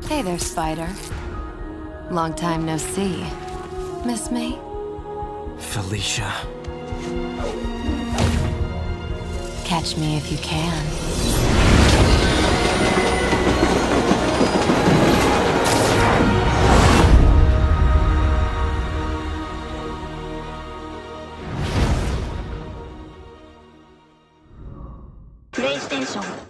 Hey there, Spider. Long time no see. Miss me? Felicia. Catch me if you can. PlayStation